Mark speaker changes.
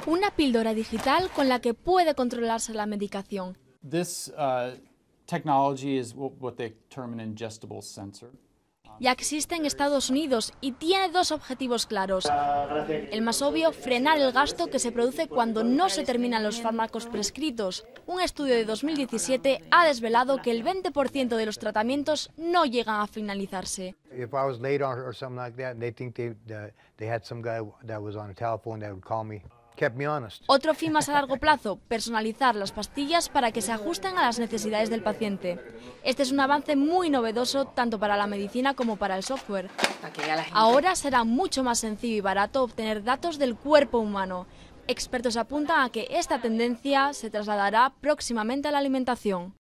Speaker 1: Una píldora digital con la que puede controlarse la medicación.
Speaker 2: This technology is what they term an ingestible sensor.
Speaker 1: Ya existe en Estados Unidos y tiene dos objetivos claros. El más obvio, frenar el gasto que se produce cuando no se terminan los fármacos prescritos. Un estudio de 2017 ha desvelado que el 20% de los tratamientos no llegan a finalizarse.
Speaker 3: If I was late or something like that, they think they had some guy that was on the telephone that would call me. Kept me honest.
Speaker 1: Otro fin más a largo plazo, personalizar las pastillas para que se ajusten a las necesidades del paciente. Este es un avance muy novedoso tanto para la medicina como para el software. Ahora será mucho más sencillo y barato obtener datos del cuerpo humano. Expertos apuntan a que esta tendencia se trasladará próximamente a la alimentación.